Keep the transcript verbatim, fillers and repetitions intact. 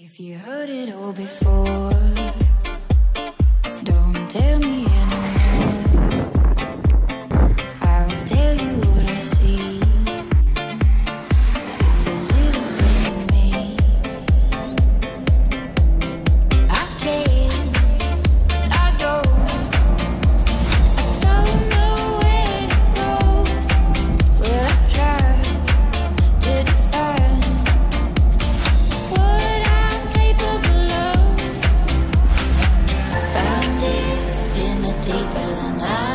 If you heard it all before, don't tell me anymore. I'll tell you what I see. It's a little piece of me. I can't, I don't, don't know where to go. Well, I try to define what I'm capable of. Found it in the deep of the night.